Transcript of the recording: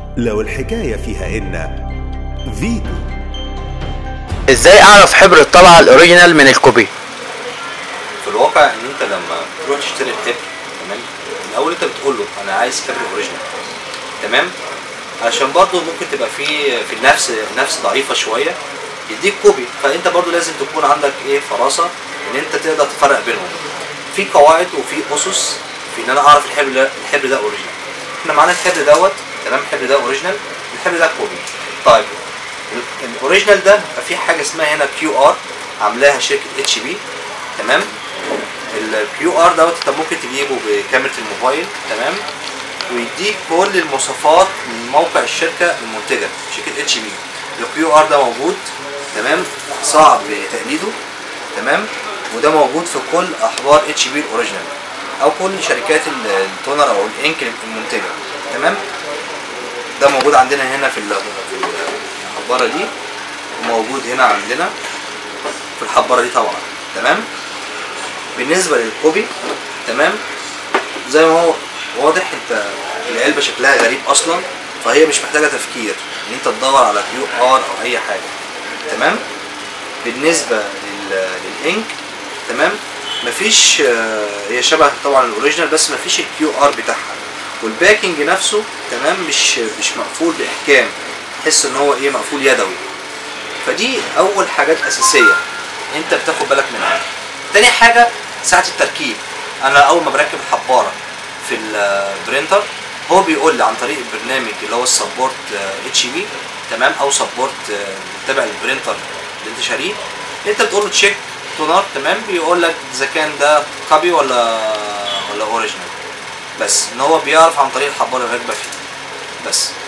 لو الحكاية فيها إن فيتو. ازاي اعرف حبر الطبعة الاوريجينال من الكوبي؟ في الواقع ان انت لما تروح تشتري الحبر، تمام، الاول انت بتقول له انا عايز حبر اوريجينال، تمام، علشان برضو ممكن تبقى في النفس ضعيفه شويه يديك كوبي، فانت برضو لازم تكون عندك ايه فراسه ان انت تقدر تفرق بينهم. في قواعد وفي اسس في ان انا اعرف الحبر ده اوريجينال. احنا معانا الحبر دوت، تمام، الحبر ده اوريجينال، الحبر ده كوبي. طيب الاوريجينال ده في حاجه اسمها هنا كيو ار عاملاها شركه اتش بي، تمام. الكيو ار دوت انت ممكن تجيبه بكاميرا الموبايل، تمام، ويديك كل المواصفات من موقع الشركه المنتجه شركه اتش بي. الكيو ار ده موجود، تمام، صعب تقليده، تمام، وده موجود في كل احبار اتش بي الاوريجينال او كل شركات التونر او الانك المنتجه، تمام. ده موجود عندنا هنا في الحباره دي، وموجود هنا عندنا في الحباره دي طبعا، تمام. بالنسبه للكوبي، تمام، زي ما هو واضح انت العلبه شكلها غريب اصلا، فهي مش محتاجه تفكير ان انت تدور على كيو ار او اي حاجه، تمام. بالنسبه للانك، تمام، مفيش، هي شبه طبعا الاوريجينال بس مفيش الكيو ار بتاعها، والباكنج نفسه، تمام، مش مقفول باحكام، تحس ان هو ايه مقفول يدوي. فدي اول حاجات اساسيه انت بتاخد بالك منها. تاني حاجه ساعه التركيب، انا اول ما بركب الحباره في البرينتر هو بيقول لي عن طريق البرنامج اللي هو السبورت اتش بي، تمام، او سبورت تبع البرينتر اللي انت شاريه، انت بتقول له تشيك تونر، تمام، بيقول لك اذا كان ده كوبي ولا اوريجينال، بس ان هو بيعرف عن طريق الحباره اللي راكبه فيه بس.